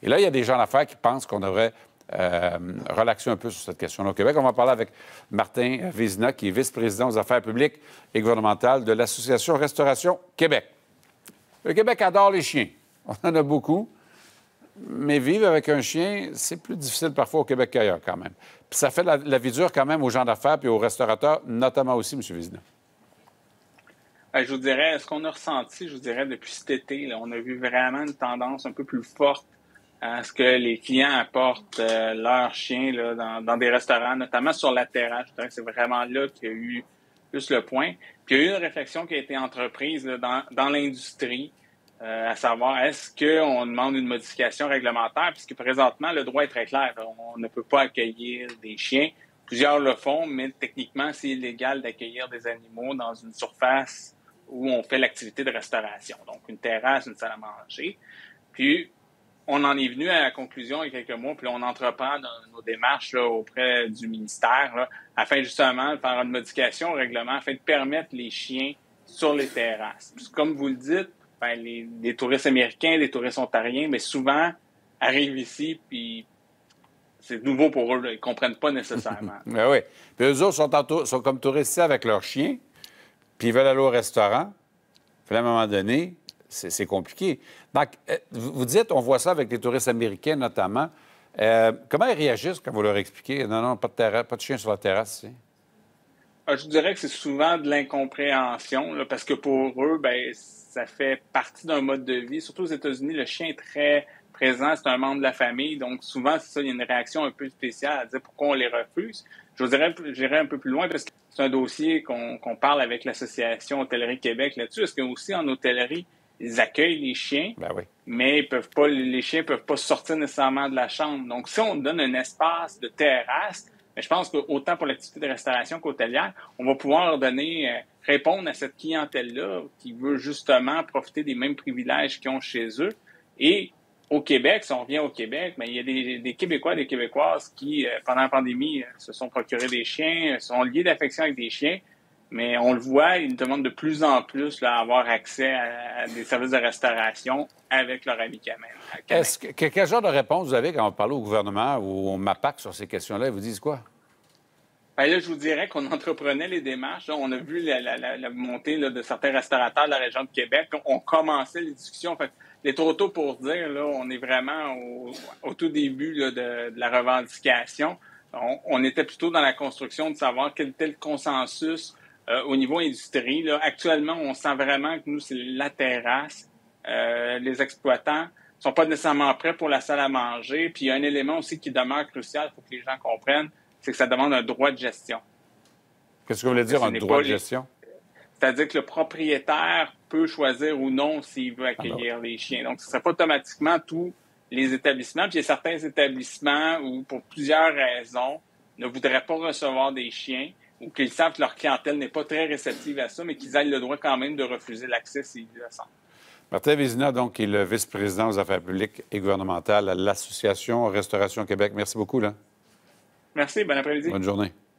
Et là, il y a des gens d'affaires qui pensent qu'on devrait relaxer un peu sur cette question-là au Québec. On va en parler avec Martin Vézina, qui est vice-président aux affaires publiques et gouvernementales de l'Association Restauration Québec. Le Québec adore les chiens. On en a beaucoup. Mais vivre avec un chien, c'est plus difficile parfois au Québec qu'ailleurs, quand même. Puis ça fait la vie dure quand même aux gens d'affaires puis aux restaurateurs, notamment aussi, M. Vézina. Je vous dirais, ce qu'on a ressenti, je vous dirais, depuis cet été, là, on a vu vraiment une tendance un peu plus forte à ce que les clients apportent leurs chiens là, dans des restaurants, notamment sur la terrasse. Je dirais que c'est vraiment là qu'il y a eu plus le point. Puis il y a eu une réflexion qui a été entreprise là, dans l'industrie, à savoir, est-ce qu'on demande une modification réglementaire? Puisque présentement, le droit est très clair. On ne peut pas accueillir des chiens. Plusieurs le font, mais techniquement, c'est illégal d'accueillir des animaux dans une surface où on fait l'activité de restauration. Donc, une terrasse, une salle à manger. Puis, on en est venu à la conclusion il y a quelques mois, puis là, on entreprend nos démarches là, auprès du ministère là, afin justement de faire une modification au règlement afin de permettre les chiens sur les terrasses. Puis, comme vous le dites, ben, les touristes américains, les touristes ontariens, mais souvent arrivent ici, puis c'est nouveau pour eux. Là, ils ne comprennent pas nécessairement. Ben oui. Puis eux autres sont comme touristes ici avec leurs chiens, puis ils veulent aller au restaurant. Puis à un moment donné, c'est compliqué. Donc, vous dites, on voit ça avec les touristes américains notamment. Comment ils réagissent quand vous leur expliquez? Non, non, pas de chien sur la terrasse ici. Je dirais que c'est souvent de l'incompréhension, là, parce que pour eux, ben, ça fait partie d'un mode de vie. Surtout aux États-Unis, le chien est très présent, c'est un membre de la famille. Donc, souvent, c'est ça, il y a une réaction un peu spéciale à dire pourquoi on les refuse. Je vous dirais, j'irais un peu plus loin parce que c'est un dossier qu'on parle avec l'Association Hôtellerie Québec là-dessus. Est-ce que aussi en hôtellerie, ils accueillent les chiens, Ben oui. mais les chiens ne peuvent pas sortir nécessairement de la chambre. Donc, si on donne un espace de terrasse, mais je pense qu'autant pour l'activité de restauration qu'hôtelière, on va pouvoir leur donner, répondre à cette clientèle-là qui veut justement profiter des mêmes privilèges qu'ils ont chez eux. Et au Québec, si on revient au Québec, mais il y a des Québécois, des Québécoises qui, pendant la pandémie, se sont procurés des chiens, sont liés d'affection avec des chiens. Mais on le voit, ils demandent de plus en plus là, à avoir accès à des services de restauration avec leur ami canin. Quel genre de réponse vous avez quand on parle au gouvernement ou au MAPAC sur ces questions-là? Ils vous disent quoi? Bien là, je vous dirais qu'on entreprenait les démarches. Là, on a vu la montée là, de certains restaurateurs de la région de Québec. On commençait les discussions. En fait, il est trop tôt pour dire, là, on est vraiment au tout début là, de la revendication. On était plutôt dans la construction de savoir quel était le consensus au niveau industrie. Là. Actuellement, on sent vraiment que nous, c'est la terrasse. Les exploitants sont pas nécessairement prêts pour la salle à manger. Puis il y a un élément aussi qui demeure crucial, il faut que les gens comprennent, c'est que ça demande un droit de gestion. Qu'est-ce que vous voulez dire, un droit de gestion? C'est-à-dire que le propriétaire peut choisir ou non s'il veut accueillir les chiens. Donc, ce ne serait pas automatiquement tous les établissements. Puis il y a certains établissements où, pour plusieurs raisons, ne voudraient pas recevoir des chiens ou qu'ils savent que leur clientèle n'est pas très réceptive à ça, mais qu'ils aient le droit quand même de refuser l'accès s'ils le sentent. Martin Vézina, donc, qui est le vice-président aux affaires publiques et gouvernementales à l'Association Restauration Québec. Merci beaucoup, là. Merci, bon après-midi. Bonne journée.